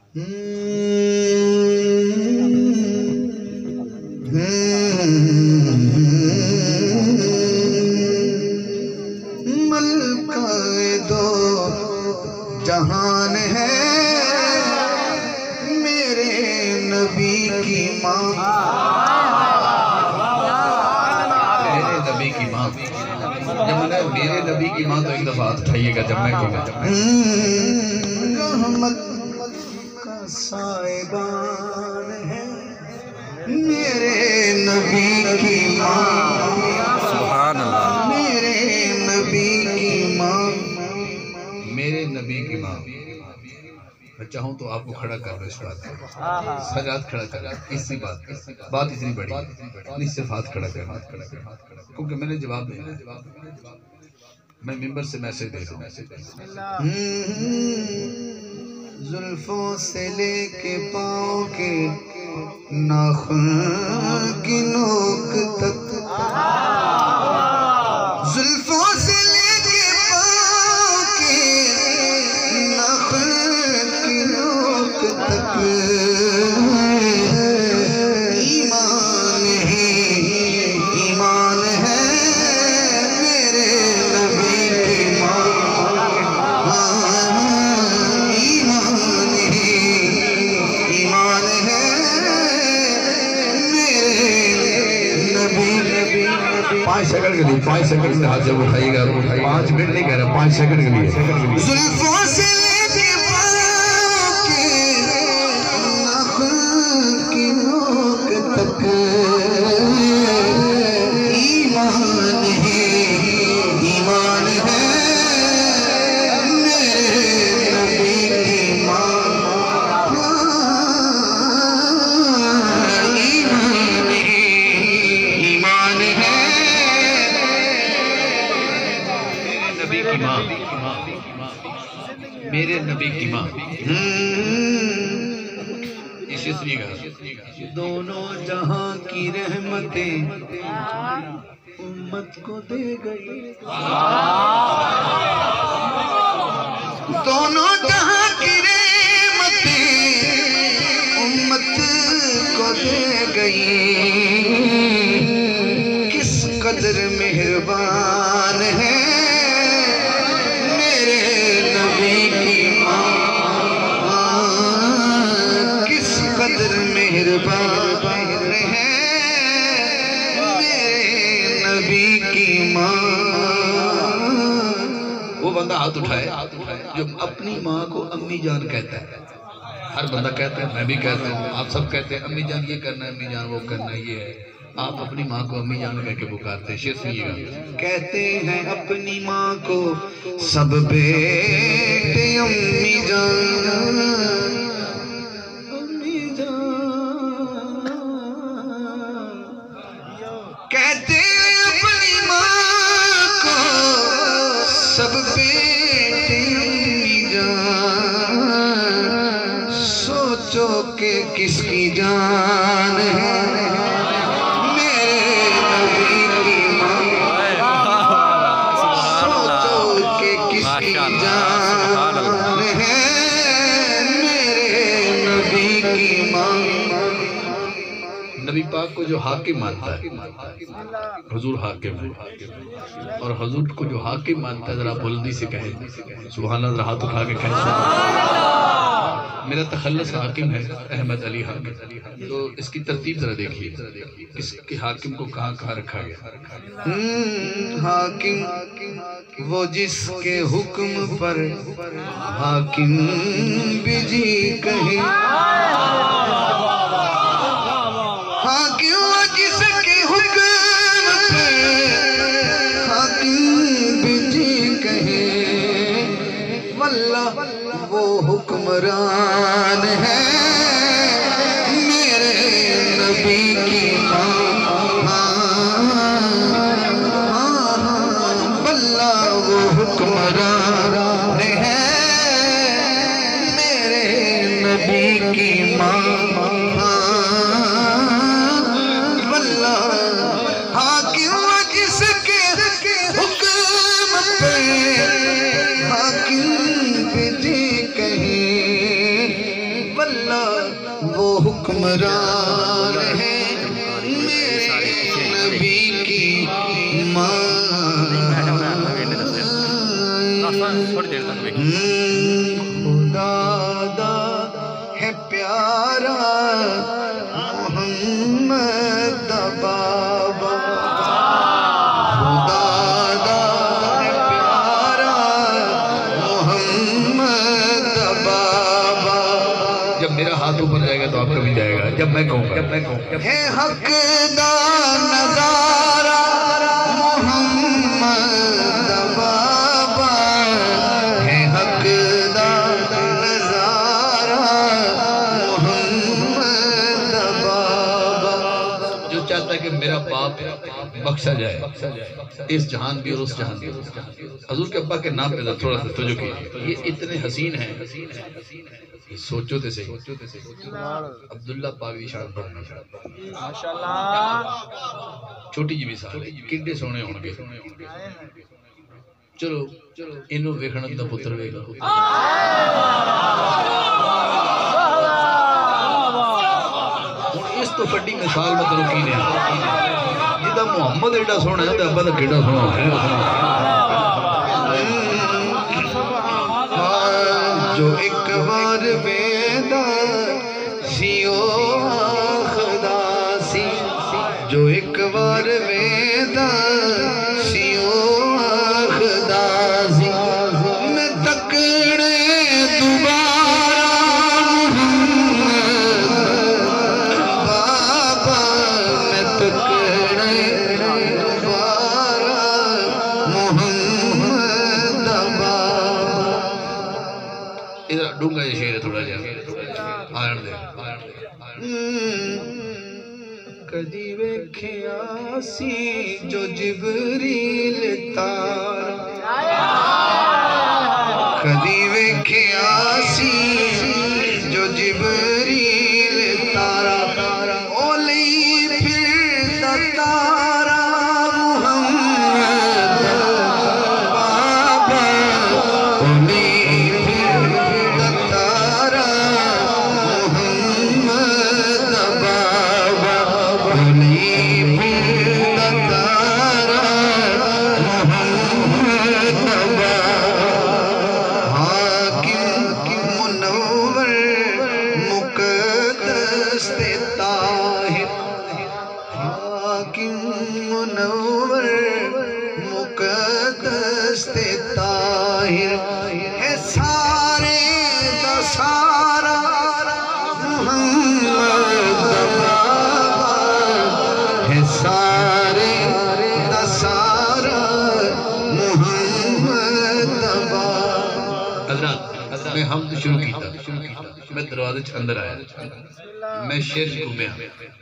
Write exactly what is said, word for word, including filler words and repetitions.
मलकाए दो जहान है मेरे नबी की माँ, मेरे नबी की माँ। जब मैंने मेरे नबी की माँ तो एक दफा हाथ उठाइएगा जब मैं कहूँगा रहमत का साहिबान है मेरे नबी की माँ, सुभान अल्लाह। मेरे नबी की माँ, मेरे नबी की माँ। मैं चाहूँ तो आपको खड़ा कर लो इस बात को, सजाद खड़ा कर इसी बात बात इतनी बड़ी नहीं, सिर्फ हाथ खड़ा कर, हाथ खड़ा कर, क्योंकि मैंने जवाब दिया, मैं मिंबर से मैसेज दे रहा हूँ। जुल्फों से लेके पाँव के नाखून की नोक तक, जुल्फों से लेके पाँव के नाखून की नोक तक ईमान है, ईमान है मेरे नबी की माँ, ईमान है, ईमान है मेरे नबी। पाँच सेकंड के लिए, पाँच सेकंड में हाथ जब उठाइएगा, पाँच मिनट नहीं कह रहा, पाँच सेकंड के लिए। जुल्फों से लेके पाँव के नाखून की नोक तक ईमान है, ईमान है मेरे नबी की माँ, ईमान है, ईमान है नबी की माँ, मेरे नबी की माँ। इसी सुनिएगा, दोनों जहां की रहमतें उम्मत को दे गई, दोनों जहां की रहमतें उम्मत को दे गई, किस कदर मेहरबान है मेरे नबी की माँ, किस कदर मेहरबान है मेरे नबी की माँ। वो बंदा हाथ उठाए जो अपनी माँ को अम्मी जान कहता है। हर बंदा कहता है, मैं भी कहता हूँ, आप सब कहते हैं अम्मी जान ये करना है, अम्मी जान वो करना है, ये है। आप अपनी माँ को अम्मी जान कह के पुकारते हैं। शेर सुनिएगा, कहते हैं अपनी माँ को सब बेटे अम्मी जान, अम्मी जान, कहते हैं अपनी माँ को सब बेटे अम्मी जान, सोचो के किसकी जान है नबी पाक को जो हाकिम मानता है, हुजूर हाकिम है, और हुजूर को जो हाकिम मानता है जरा बुलंदी से कहे सुभान अल्लाह, हाथ उठा के कहे। मेरा तखल्लुस हाकिम है अहमद अली हाकिम। तो इसकी तरतीब जरा देखिए, इसके हाकिम को कहाँ कहाँ रखा गया। हाकिम वो जिसके हुक्म पर हाकिम बिजी कहे, हाकिम वो जिसके हुक्म पर हाकिम बिजी कहे, वल्लाह वो हुक्मरान है मेरे नबी की माँ, वल्लाह वो हुक्मरान है मेरे नबी की माँ, वल्लाह हाकिम जिसके हुक्म पे हाकिम बिजी कहे, हुक्मरान है मेरे नबी की मान। खुदा दा है प्यारा मोहम्मद दा बाबा, खुदा दा है प्यारा मोहम्मद दा बाबा। जब मेरा हाथ ऊपर जाएगा तो आपका भी जाएगा, जब मैं कहूँगा जब मैं कहूँगा है हक दा नजारा मोहम्मद दा बाबा, है हक दा नजारा मोहम्मद दा बाबा। जो चाहता है कि मेरा पाप बख्शा जाए इस जहान भी और उस जहान भी, हजूर के अब्बा के नाम पे थोड़ा सा तवज्जो कीजिए। ये इतने हसीन हैं, सोचो तो सही। अब्दुल्ला पावी शान पढ़ना माशाल्लाह, छोटी जी मिसाल है, किड्डे सोने होंगे। चलो चलो इन्हों वेखण दा पुत्र वेगा हुण इस तो बड़ी मिसाल मतलब की ने जिदा मुहम्मद एडा सोना है अब्बा दा केड़ा सोना है। जो एक बार वेदा सियो खुदा सी, जो एक बार वेदा सियो खुदा सी, मैं तकड़े दोबारा बाबा, मैं तकड़े दोबारा मोहम्मद बाबा। इधर डूंगा ये शेर है थोड़ा जा आयन दे। कदी वेख्या सी जो जिबरील तारा, कदी वेख्या सी जो जिबरील तारा, ओली फिर तारा मोहम्मद बाबा, ओली ताहिर है सारे दा सारा मोहम्मद बाबा, है सारे दा सारा मोहम्मद बाबा। हज़रत मैं हम शुरू किया, मैं दरवाजे अंदर आया, मैं शेर घूमया